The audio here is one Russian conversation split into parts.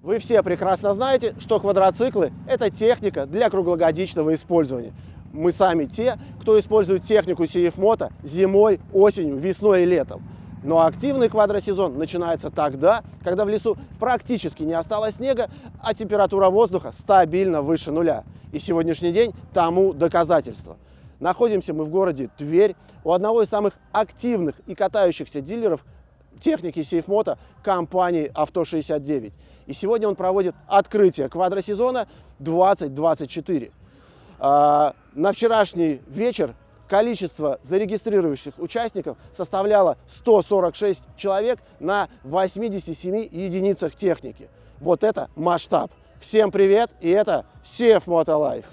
Вы все прекрасно знаете, что квадроциклы – это техника для круглогодичного использования. Мы сами те, кто использует технику CF-Moto зимой, осенью, весной и летом. Но активный квадросезон начинается тогда, когда в лесу практически не осталось снега, а температура воздуха стабильно выше нуля. И сегодняшний день тому доказательство. Находимся мы в городе Тверь у одного из самых активных и катающихся дилеров техники CF-Moto компании Авто69. И сегодня он проводит открытие квадросезона 2024. На вчерашний вечер количество зарегистрировавших участников составляло 146 человек на 87 единицах техники. Вот это масштаб. Всем привет, и это CF-Moto Live.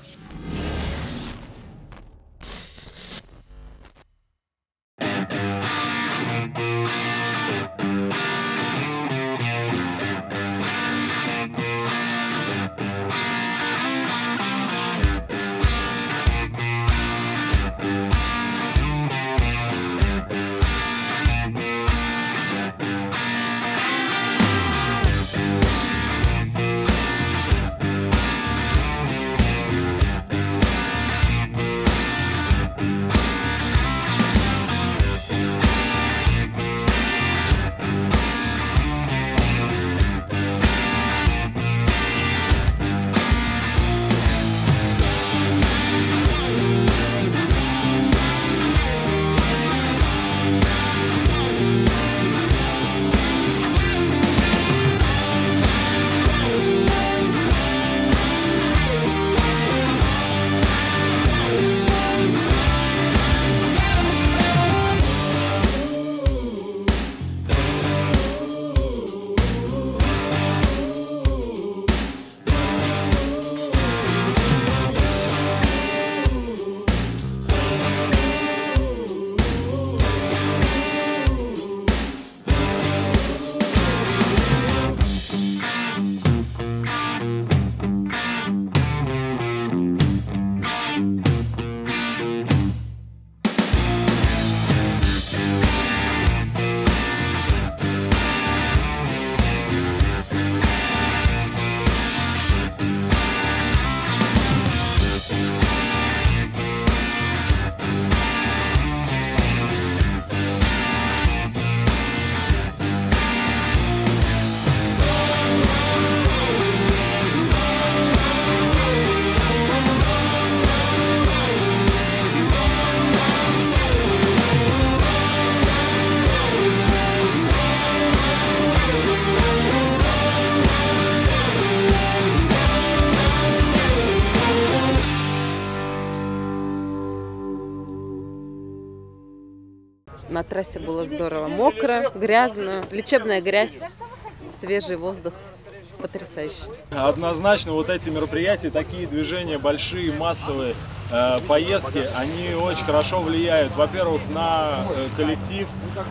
На трассе было здорово. Мокро, грязно, лечебная грязь, свежий воздух. Потрясающе. Однозначно вот эти мероприятия, такие движения, большие, массовые поездки, они очень хорошо влияют, во-первых, на коллектив,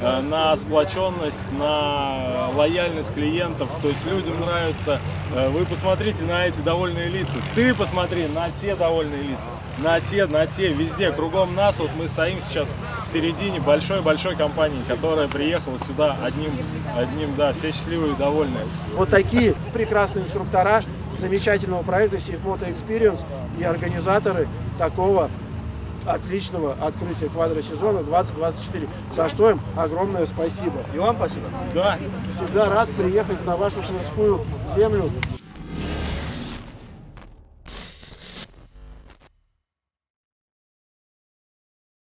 на сплоченность, на лояльность клиентов. То есть людям нравится. Вы посмотрите на эти довольные лица. Ты посмотри на те довольные лица. На те, везде, кругом нас. Вот мы стоим сейчас в середине большой-большой компании, которая приехала сюда одним, да, все счастливые и довольные. Вот такие прекрасные инструктора замечательного проекта CF-Moto Experience и организаторы такого отличного открытия квадросезона 2024. За что им огромное спасибо. И вам спасибо. Да. Всегда рад приехать на вашу Тверскую землю